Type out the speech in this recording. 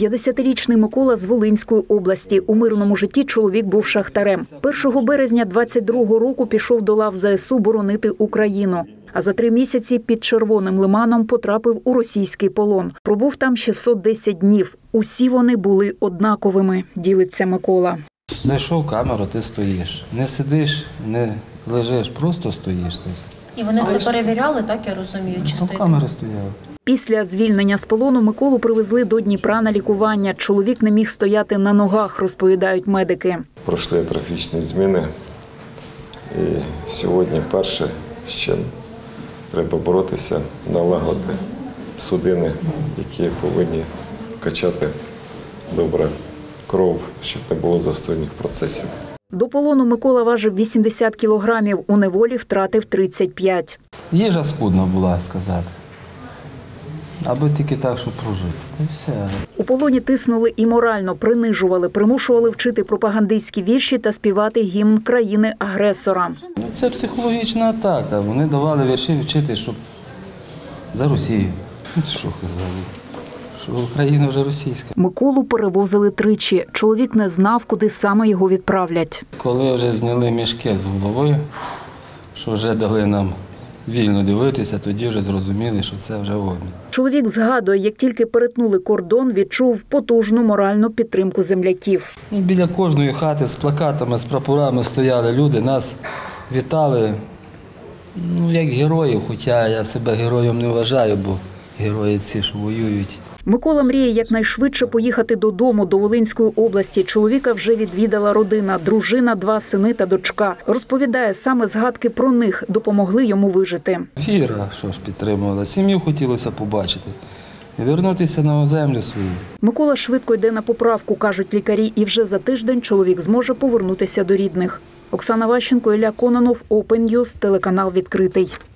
50-річний Микола з Волинської області. У мирному житті чоловік був шахтарем. 1 березня 22-го року пішов до лав ЗСУ боронити Україну. А за 3 місяці під Червоним Лиманом потрапив у російський полон. Пробув там 610 днів. Усі вони були однаковими, ділиться Микола. Зайшов в камеру, ти стоїш. Не сидиш, не лежиш, просто стоїш. І вони це перевіряли, так я розумію? Чи стоїть? Камери стояли. Після звільнення з полону Миколу привезли до Дніпра на лікування. Чоловік не міг стояти на ногах, розповідають медики. Пройшли трофічні зміни. І сьогодні перше, з чим треба боротися, налагодити судини, які повинні качати добре кров, щоб не було застойних процесів. До полону Микола важив 80 кілограмів, у неволі втратив 35. Їжа скудна була, сказати. Аби тільки так, щоб прожити. Та й все. У полоні тиснули і морально, принижували, примушували вчити пропагандистські вірші та співати гімн країни-агресора. Це психологічна атака. Вони давали вірші вчити, щоб за Росію. Що казали? Що Україна вже російська. Миколу перевозили тричі. Чоловік не знав, куди саме його відправлять. Коли вже зняли мішки з голови, що вже дали нам вільно дивитися, тоді вже зрозуміли, що це вже обмін. Чоловік згадує, як тільки перетнули кордон, відчув потужну моральну підтримку земляків. Біля кожної хати з плакатами, з прапорами стояли люди, нас вітали, як героїв, хоча я себе героєм не вважаю, бо герої ці, що воюють. Микола мріє якнайшвидше поїхати додому, до Волинської області. Чоловіка вже відвідала родина, дружина, 2 сини та дочка. Розповідає, саме згадки про них допомогли йому вижити. Віра, що ж підтримувала, сім'ю хотілося побачити і повернутися на землю свою. Микола швидко йде на поправку, кажуть лікарі, і вже за тиждень чоловік зможе повернутися до рідних. Оксана Ващенко, Ілля Кононов, Open News, телеканал «Відкритий».